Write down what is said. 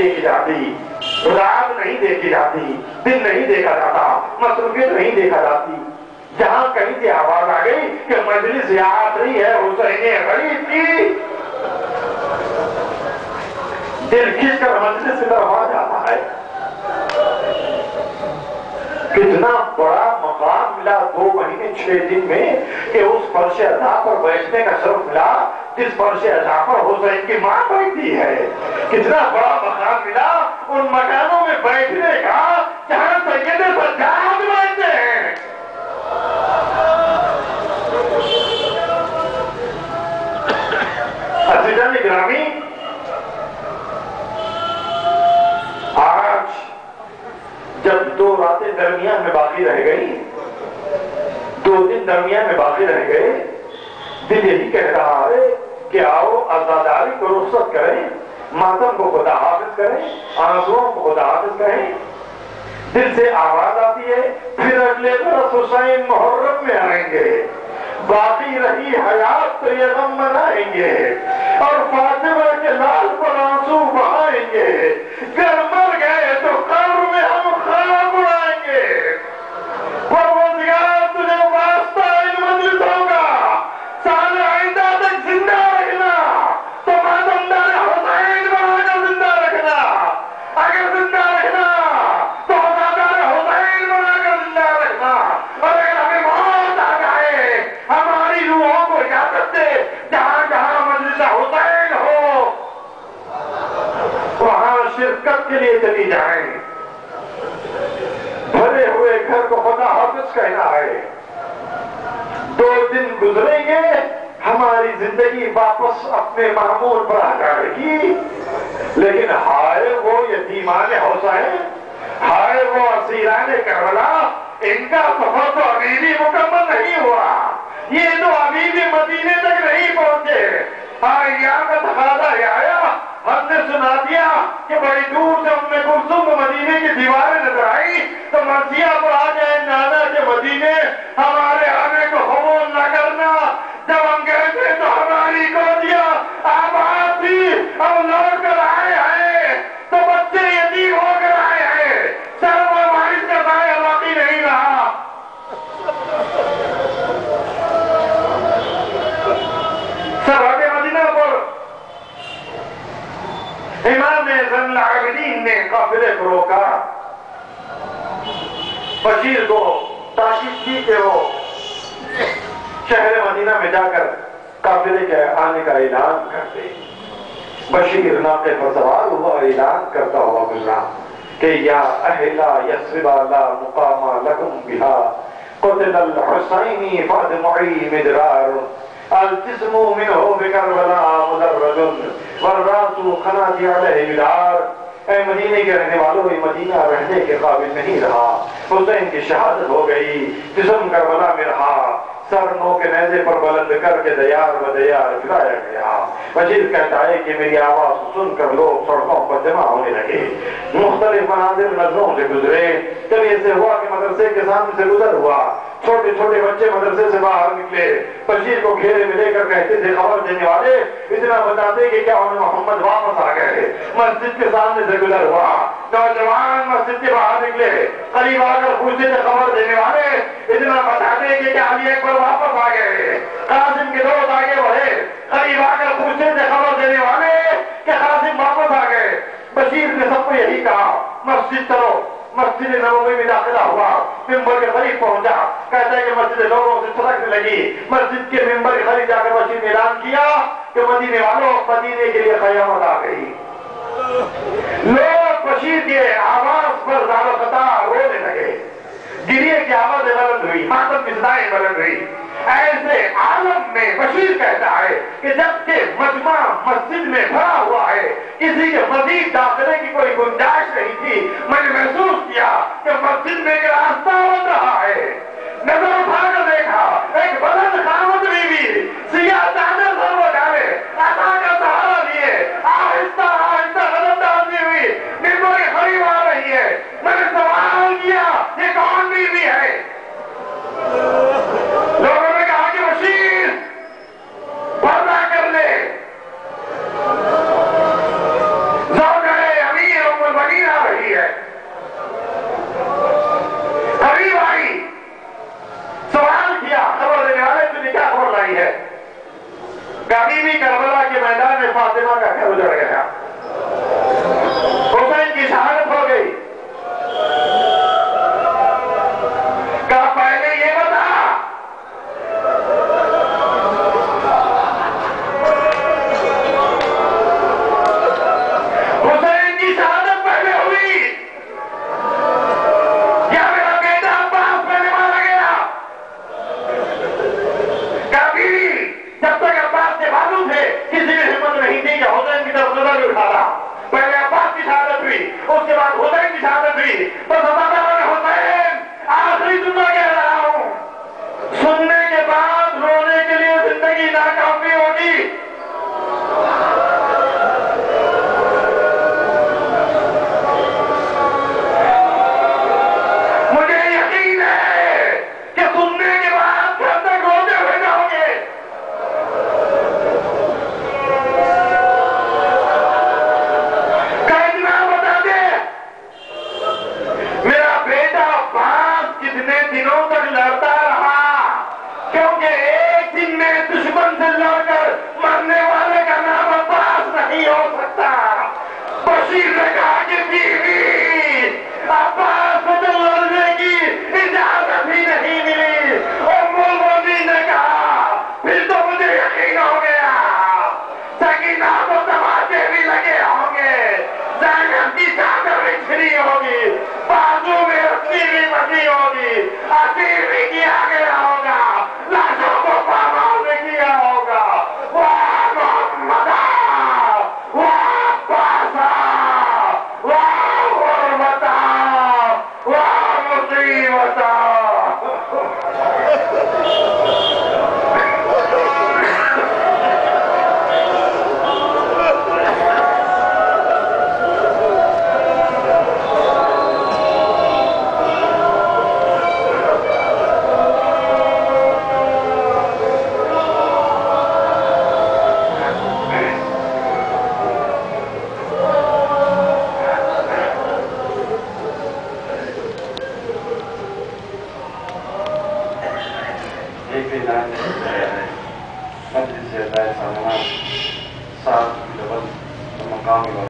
دیکھی جاتی، رات نہیں دیکھی جاتی، دن نہیں دیکھا جاتا، مصروفیت نہیں دیکھا جاتی. جہاں کہیں سے آواز آ گئی کہ مجلس یاد رہی ہے حسین غریب کی، دل کھینچ کر مجلس کی طرف آ جاتا ہے. کتنا بڑا مقام ملا 2 مہینے 6 دن میں کہ اس فرش عزا پر بیٹھنے کا شرف ملا جس فرش عزا پر حسین کی ماں بیٹھتی ہے. کتنا بڑا مقام ملا ان مکانوں میں بیٹھنے کا جہاں سید سجاد بیٹھتے ہیں. عزیزان گرامی، آج جب 2 راتیں درمیان میں باقی رہ گئی، 2 دن درمیان میں باقی رہ گئے، دل یہی کہہ رہا ہے کہ آؤ عزاداری کو رخصت کریں، ماتم کو خدا حافظ کریں، آنسوؤں کو خدا حافظ کہیں. دل سے آواز آتی ہے پھر اگلے برس حسین محرم میں آئیں گے، باقی رہی حیات تو یہ غم منائیں گے اور فاطمہ کے لال پر آنسو بہائیں گے. گر مر گئے تو قبر میں ہم خواب اڑائیں گے. پروردگار تجھے واسطہ ان مجلسوں کا سال آئندہ تک زندہ رکھنا، تو ماتمدار حسین بنا کر زندہ رکھنا. اگر زندہ رکھنا تو وفادار حسین بنا کر زندہ رکھنا. اور اگر ہمیں موت آ جائے ہماری روحوں کو اجازت دے جہاں جہاں مجلس حسین ہو وہاں شرکت کے لیے چلی جائیں. بھرے ہوئے گھر کو خدا حافظ کہنا ہے. 2 دن گزریں گے ہماری زندگی واپس اپنے معمول پر آ جائے گی. لیکن ہائے وہ یتیمان حسین، ہائے وہ اسیران کربلا، ان کا سفر تو ابھی بھی مکمل نہیں ہوا. یہ تو ابھی بھی مدینے تک نہیں پہنچے. یہاں کا تقاضا یہ آیا، ہم نے سنا دیا کہ بڑی دور سے ام کلثوم کو مدینے کی دیواریں نظر آئی تو مرثیہ پر آ جائے نانا کے مدینے، ہمارے آنے کو قبول نہ کرنا. جب ہم گئے تھے تو ہماری گودیاں آباد تھی، ہم لوٹ کر آئے ہیں تو بچے یتیم ہو کر آئے ہیں. سر و وارث کا سایہ باقی نہیں رہا. سرحد مدینہ پر امام زین العابدین نے قافلے کو روکا. بشیر کو تاکید کی کہ وہ شہر مدینہ میں جا کر قافلے کے آنے کا اعلان کرتے. بشیر ناقے پر سوار ہوا اعلان کرتا ہوا گزرا کہ یا اہل یثرب لا مقام لکم بہا قتل الحسین فادمعی مدرار الجسم منہ بکربلا مدرج والراس خناتی علیہ بدار. اے مدینے کے رہنے والوں، یہ مدینہ رہنے کے قابل نہیں رہا. حسین کی شہادت ہو گئی، جسم کربلا میں رہا، سر نو کے نیزے پر بلند کر کے دیار و دیار پھرایا گیا. بشیر کہتا ہے کہ میری آواز سن کر لوگ سڑکوں پر جمع ہونے لگے. مختلف مناظر نظروں سے گزرے. کبھی ایسے ہوا کہ مدرسے کے سامنے سے گزر ہوا، چھوٹے چھوٹے بچے مدرسے سے باہر نکلے، بشیر کو گھیرے میں لے کر کہتے تھے خبر دینے والے اتنا بتاتے کہ کیا انہیں محمد واپس آ گئے. مسجد کے سامنے سے گزر ہوا، نوجوان مسجد کے باہر نکلے، قریب آ کر پوچھتے تھے خبر دینے والے اتنا بتاتے کہ کیا علی اکبر واپس آ گئے. قاسم کے دوست آگے بڑھے، قریب آ کر پوچھتے تھے خبر دینے والے کہ قاسم واپس آ گئے. بشیر نے سب کو یہی کہا مسجد چلو. مسجد نبوی میں داخلہ ہوا، ممبر کے قریب پہنچا، کہتا ہے کہ مسجد لوگوں سے چھلکنے لگی. مسجد کے ممبر کے قریب جا کر بشیر نے اعلان کیا کہ مدینے والوں، مدینے کے لیے قیامت آ گئی. لوگ بشیر کے آواز پر زار و قطار رونے لگے. گریے کی آوازیں بلند ہوئی، ماتم کی صدائیں بلند ہوئی. ایسے عالم میں بشیر کہتا ہے کہ جب کہ مجمع مسجد میں بھرا ہوا ہے، کسی کے مزید داخلے کی کوئی گنجائش نہیں تھی، میں نے محسوس کیا کہ مسجد میں ایک راستہ بن رہا ہے. نظر اٹھا کر دیکھا، ایک بلند قامت بیوی سیاہ چادر سر وہ ڈالے، عصا کا سہارا لیے آہستہ آہستہ قدم ڈالتی ہوئی ممبر کے قریب آ رہی ہے. میں نے سوال کیا یہ کون بیوی ہے؟ لوگوں نے کہا کہ بشیر پردہ کر لے. زوجہ امیر اس کے بعد حسین کی شہادت ہوئی. بس حسین آخری جملہ کہہ رہا ہوں, سننے کے بعد رونے کے لیے زندگی ناکافی ہوگی. مجھے یقین ہے کہ سننے کے بعد گھر تک روتے ہوئے جاؤ گے. کہنا بتا دے, میرا بیٹا عباس کتنے دنوں تک لڑتا رہا, کیونکہ ایک دن میں دشمن سے لڑ کر مرنے والے کا نام عباس نہیں ہو سکتا. بشیر نے کہا کہ بیوی عباس کو تو لڑنے کی اجازت ہی نہیں ملی. اور مومنی نے کہا پھر تو مجھے یقین ہو گیا, سکینہ کو تماچے بھی لگے ہوں گے, زینب کی چادر بھی چھری ہوگی, بازو میں رسی بھی بندھی ہوگی, اسیر بھی کیا گیا ہوگا, لاشوں کو پامال بھی کیا ہوگا. واہ محمدہ, واہ عباسہ, واہ غربتہ, واہ مصیبتہ. ایک اعلان ہے, مجلس اللہ سامنا 7 کی ڈبل مقام